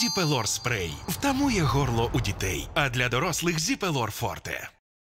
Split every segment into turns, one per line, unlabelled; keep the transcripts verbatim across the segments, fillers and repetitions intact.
Зіпелор спрей втамує горло у дітей, а для дорослих Зіпелор Форте.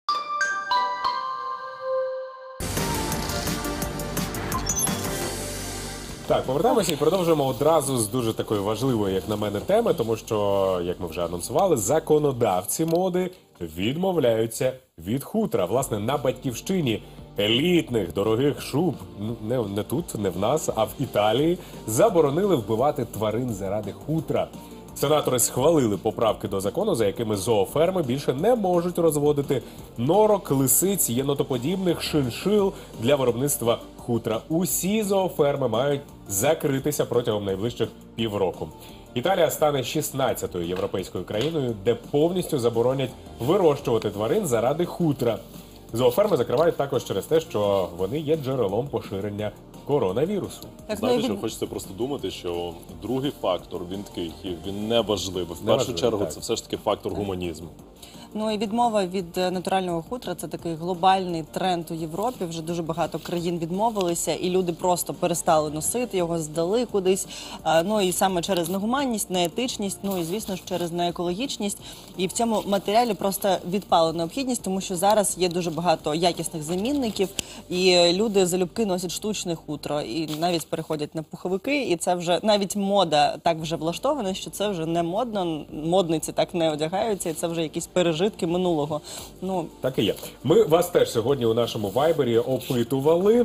Так, повертаємося і продовжуємо одразу з дуже такої важливої, як на мене, теми, тому що, як ми вже анонсували, законодавці моди відмовляються від хутра. Власне, на батьківщині елітних, дорогих шуб, не, не тут, не в нас, а в Італії, заборонили вбивати тварин заради хутра. Сенатори схвалили поправки до закону, за якими зооферми більше не можуть розводити норок, лисиць, єнотоподібних, шиншил для виробництва хутра. Усі зооферми мають закритися протягом найближчих півроку. Італія стане шістнадцятою європейською країною, де повністю заборонять вирощувати тварин заради хутра. Зооферми закривають також через те, що вони є джерелом поширення коронавірусу.
Знаєте, що хочеться просто думати, що другий фактор, він такий, він не важливий. В першу чергу це все ж таки фактор гуманізму.
Ну і відмова від натурального хутра – це такий глобальний тренд у Європі. Вже дуже багато країн відмовилися, і люди просто перестали носити, його здали кудись. Ну і саме через негуманність, неетичність, ну і, звісно ж, через неекологічність. І в цьому матеріалі просто відпала необхідність, тому що зараз є дуже багато якісних замінників, і люди залюбки носять штучне хутро, і навіть переходять на пуховики, і це вже, навіть мода так вже влаштована, що це вже не модно, модниці так не одягаються, і це вже якісь пережитки минулого. Ну
так і є. Ми вас теж сьогодні у нашому вайбері опитували,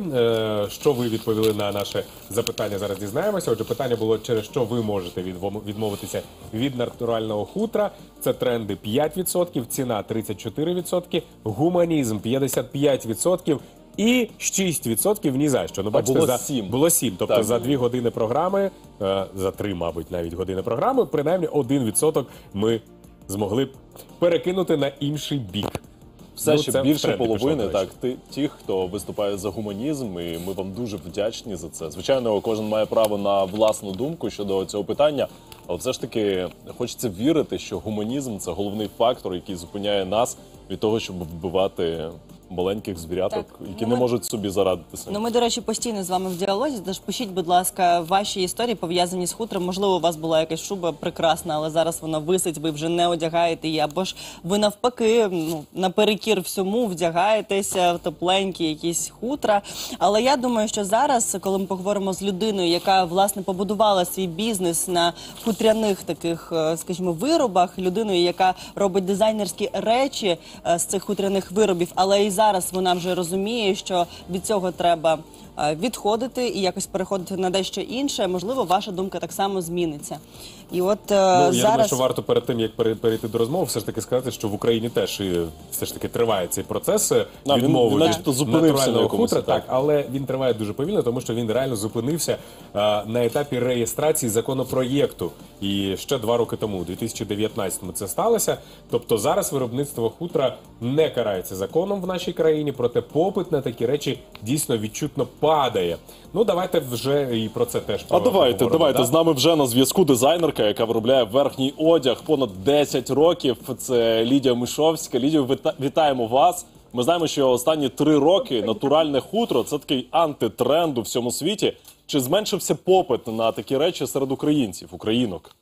що ви відповіли на наше запитання. Зараз дізнаємося. Отже, питання було, через що ви можете відмовитися від натурального хутра. Це тренди п'ять відсотків, ціна тридцять чотири відсотки, гуманізм п'ятдесят п'ять відсотків. І шість відсотків ні за що. Ну, бачите,
було
за,
сім.
Було сім. Тобто
так.
За дві години програми, за три, мабуть, навіть години програми, принаймні один відсоток ми змогли перекинути на інший бік.
Все
ну,
ще більше половини, так, ті, ті, хто виступає за гуманізм, і ми вам дуже вдячні за це. Звичайно, кожен має право на власну думку щодо цього питання, але все ж таки хочеться вірити, що гуманізм – це головний фактор, який зупиняє нас від того, щоб вбивати маленьких звіряток,
так.
які
ну,
не
ми...
можуть собі зарадити самі.
Ну, ми, до речі, постійно з вами в діалозі, тож пишіть, будь ласка, ваші історії пов'язані з хутром. Можливо, у вас була якась шуба прекрасна, але зараз вона висить, ви вже не одягаєте її, або ж ви навпаки, ну, наперекір всьому вдягаєтеся в тепленькі якісь хутра. Але я думаю, що зараз, коли ми поговоримо з людиною, яка, власне, побудувала свій бізнес на хутряних таких, скажімо, виробах, людиною, яка робить дизайнерські речі з цих хутряних виробів, але і зараз вона вже розуміє, що від цього треба відходити і якось переходити на дещо інше. Можливо, ваша думка так само зміниться. І от ну,
я
зараз...
думаю, що варто перед тим, як перейти до розмови, все ж таки сказати, що в Україні теж і, все ж таки триває цей процес
а,
відмови
від
натурального хутра, так, але він триває дуже повільно, тому що він реально зупинився а, на етапі реєстрації законопроєкту. І ще два роки тому, у дві тисячі дев'ятнадцятому, це сталося. Тобто зараз виробництво хутра не карається законом в нашій країні, проте попит на такі речі дійсно відчутно падає. Ну, давайте вже і про це теж
А давайте, давайте.
Да?
З нами вже на зв'язку дизайнерка, яка виробляє верхній одяг понад десять років. Це Лідія Мишовська. Лідію, вітаємо вас. Ми знаємо, що останні три роки натуральне хутро – це такий антитренд у всьому світі. Чи зменшився попит на такі речі серед українців, українок?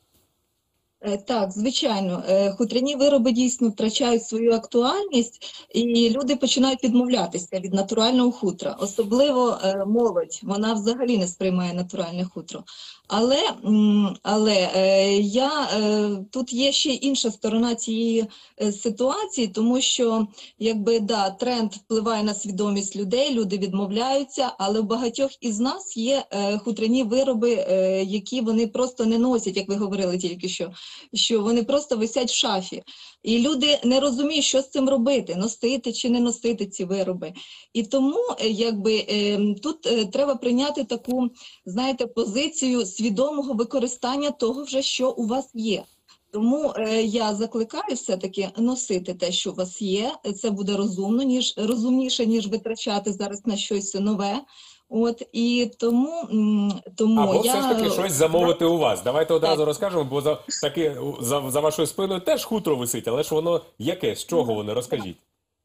Так, звичайно. Хутряні вироби дійсно втрачають свою актуальність, і люди починають відмовлятися від натурального хутра. Особливо молодь, вона взагалі не сприймає натуральне хутро. Але, але я, тут є ще інша сторона цієї ситуації, тому що, якби, да, тренд впливає на свідомість людей, люди відмовляються, але в багатьох із нас є хутряні вироби, які вони просто не носять, як ви говорили тільки що, що вони просто висять в шафі. І люди не розуміють, що з цим робити, носити чи не носити ці вироби. І тому, якби, тут треба прийняти таку, знаєте, позицію свідомого використання того вже, що у вас є. Тому е, я закликаю все-таки носити те, що у вас є. Це буде розумно, ніж, розумніше, ніж витрачати зараз на щось нове. От, і тому, тому
Або
я...
все ж таки щось замовити у вас. Давайте одразу так. розкажемо, бо за, таки, за, за вашою спиною теж хутро висить, але ж воно яке? З чого воно? Розкажіть.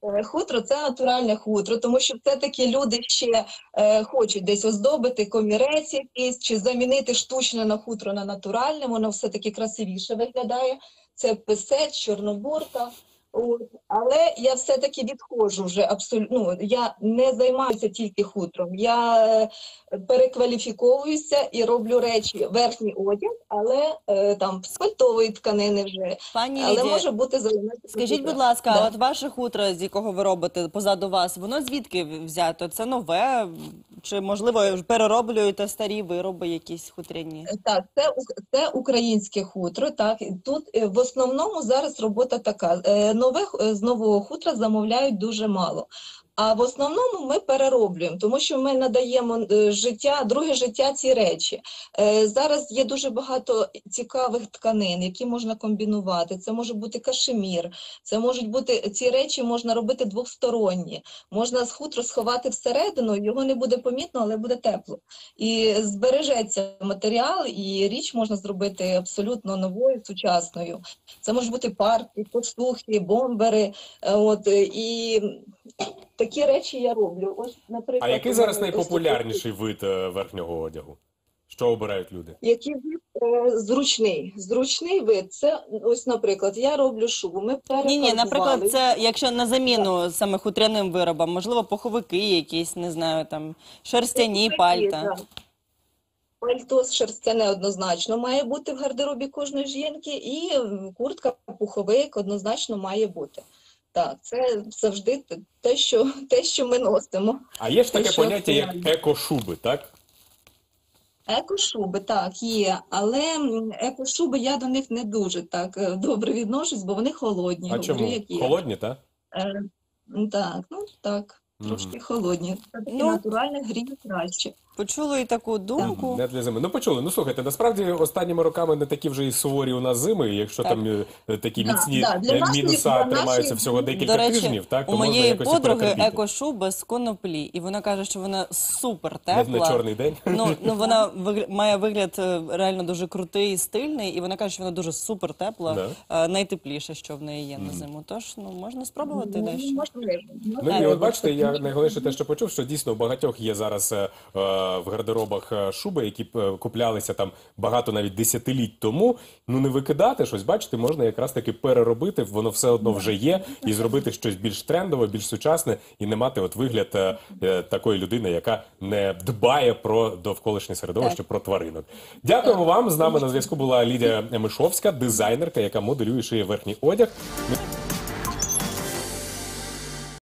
Е, Хутро це натуральне хутро, тому що все-таки люди ще е, хочуть десь оздобити комірець якийсь, чи замінити штучне на хутро на натуральне, воно все-таки красивіше виглядає. Це писець, чорнобурка. От. Але я все-таки відходжу вже абсолютно. Ну, я не займаюся тільки хутром. Я е, перекваліфіковуюся і роблю речі, верхній одяг, але е, там з пальтової тканини вже.
Пані
Але
Лідія,
може бути зелене.
скажіть,
хутро.
будь ласка,
Да.
от ваше хутро, з якого ви робите позаду вас, воно звідки взято? Це нове? Чи, можливо, перероблюєте старі вироби якісь хутряні?
Так, це, ук- це українське хутро. Так, і тут е, в основному зараз робота така. Е, Нове х- е, з нового хутра замовляють дуже мало. А в основному ми перероблюємо, тому що ми надаємо е, життя, друге життя цій речі. Е, Зараз є дуже багато цікавих тканин, які можна комбінувати. Це може бути кашемір, це можуть бути ці речі можна робити двосторонні. Можна з хутро сховати всередину, його не буде помітно, але буде тепло. І збережеться матеріал, і річ можна зробити абсолютно новою, сучасною. Це можуть бути парки, косухи, бомбери. е, От, е, і такі речі я роблю. Ось, наприклад,
А який
у
зараз
мене ось
найпопулярніший вид е, верхнього одягу? Що обирають люди?
такий, який вид е, зручний. Зручний вид, це ось, наприклад, я роблю шубу. Ми
Ні,
перефарбували.
ні, наприклад, це якщо на заміну саме хутряним виробам, можливо, пуховики якісь, не знаю, там шерстяні
Такі,
пальта.
так. Пальто шерстяне однозначно має бути в гардеробі кожної жінки, і м, куртка, пуховик однозначно має бути. Так, це завжди те- те, що, те, що ми носимо.
А є ж таке
Те, що
поняття, як
актуально.
екошуби, так?
Екошуби, так, є, але м, екошуби я до них не дуже так е, добре відношусь, бо вони холодні.
А
говорю,
чому?
як є.
Холодні, так?
Е, м, Так, ну так, трошки
Мгм.
холодні. Все-таки
Ну,
натуральне гріє краще.
Почули і таку думку.
Не для зими. Ну почули. Ну слухайте, насправді останніми роками не такі вже і суворі у нас зими, і якщо
Так.
там е, такі
Да,
міцні
да, для
е,
нашої-
мінуса
для
тримаються
нашої-
всього
До
декілька
речі,
тижнів, так, то
у
можна
моєї
якось і
подруги
перетерпіти.
екошуба з коноплі, і вона каже, що вона супер
Не
тепла.
на чорний день.
Ну, ну вона вигля- має вигляд е, реально дуже крутий і стильний, і вона каже, що вона дуже супер тепла,
Да.
е, найтепліше, що в неї є на зиму. Тож, ну, можна спробувати
Ну,
дещо.
можливо.
Ну і
Так.
от бачите, я найголовніше те, що почув, що дійсно у багатьох є зараз е, е, в гардеробах е, шуби, які е, куплялися там багато навіть десятиліть тому. Ну не викидати щось, бачите, можна якраз таки переробити, воно все одно вже є, і зробити щось більш трендове, більш сучасне, і не мати от вигляд е, е, такої людини, яка не дбає про довколишнє середовище, про тваринок. Дякуємо вам. З нами на зв'язку була Лідія Мишовська, дизайнерка, яка моделює і шиє верхній одяг. Ми-